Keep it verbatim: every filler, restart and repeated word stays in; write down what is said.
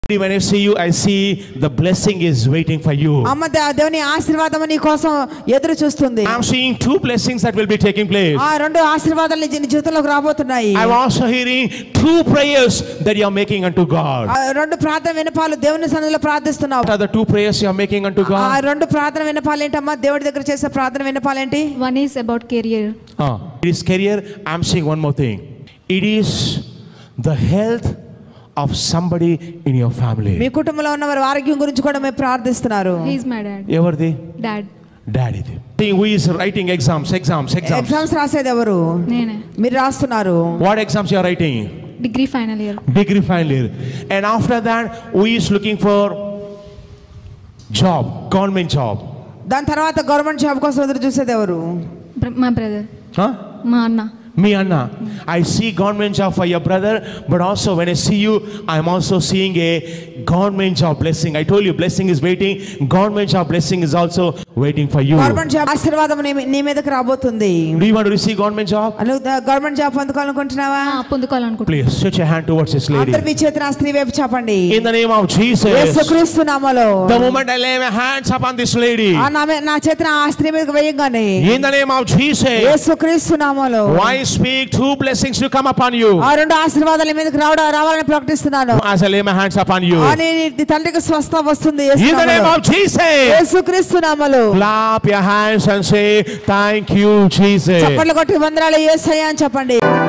When I see you, I see the blessing is waiting for you. అమ్మ దేవుని ఆశీర్వాదం నీ కోసం ఎదురు చూస్తుంది. I'm seeing two blessings that will be taking place. ఆ రెండు ఆశీర్వాదాలు నీ జీవితంలోకి రాబోతున్నాయి. I'm also hearing two prayers that you are making unto God. ఆ రెండు ప్రార్థన విన్నపాలు దేవుని సన్నిధిలో ప్రార్థిస్తున్నావు. What are the two prayers you are making unto God? ఆ రెండు ప్రార్థన విన్నపాలు ఏంటమ్మా? దేవుడి దగ్గర చేసే ప్రార్థన విన్నపాలు ఏంటి? One is about career. Ah, it is career. I'm seeing one more thing. It is the health of somebody in your family. మీ కుటుంబంలో ఉన్న వారి ఆరోగ్యం గురించి కూడా మేము ప్రార్థిస్తున్నారు. He is my dad. ఎవరిది? Dad. Daddy. Who is writing exams? Exams. Exams. Exams రాసేది ఎవరు? నేనే. మీరు రాస్తున్నారు. What exams you are writing? Degree final year. Degree final year. And after that, who is looking for job? Government job. దాని తర్వాత government job కోసం ఎదురు చూసేది ఎవరు? My brother. Huh? మా అన్న. Me Anna, I see government job for your brother, but also when I see you, I am also seeing a government job blessing. I told you blessing is waiting. Government job blessing is also waiting for you. Government job ఆశీర్వాదం నీ మీదకి రాబోతుంది. Do you want to receive government job? నువ్వు government job పొందుకోవాలనుకుంటున్నావా? పొందుకోవాలనుకుంటున్నా. Please stretch your hand towards this lady. అందరూ మీ చేతిని ఆ స్త్రీ వైపు చాపండి. In the name of Jesus. యేసుక్రీస్తు నామములో. The moment I lay my hands upon this lady. ఆ నా చేతిని ఆ స్త్రీ మీదకి వేయగానే. In the name of Jesus. యేసుక్రీస్తు నామములో. Why speak two blessings to come upon you? ఆ రెండు ఆశీర్వాదాలు నీ మీదకి రావడం రావాలని ప్రకటిస్తున్నాను. As I lay my hands upon you. అని నీ తండ్రికి స్వస్థత వస్తుంది యేసు నామములో. In the name of Jesus. యేసుక్రీస్తు నామములో. Clap your hands and say thank you Jesus. చప్పట్లు కొట్టి వందనాలు యేసయ్యా అని చెప్పండి.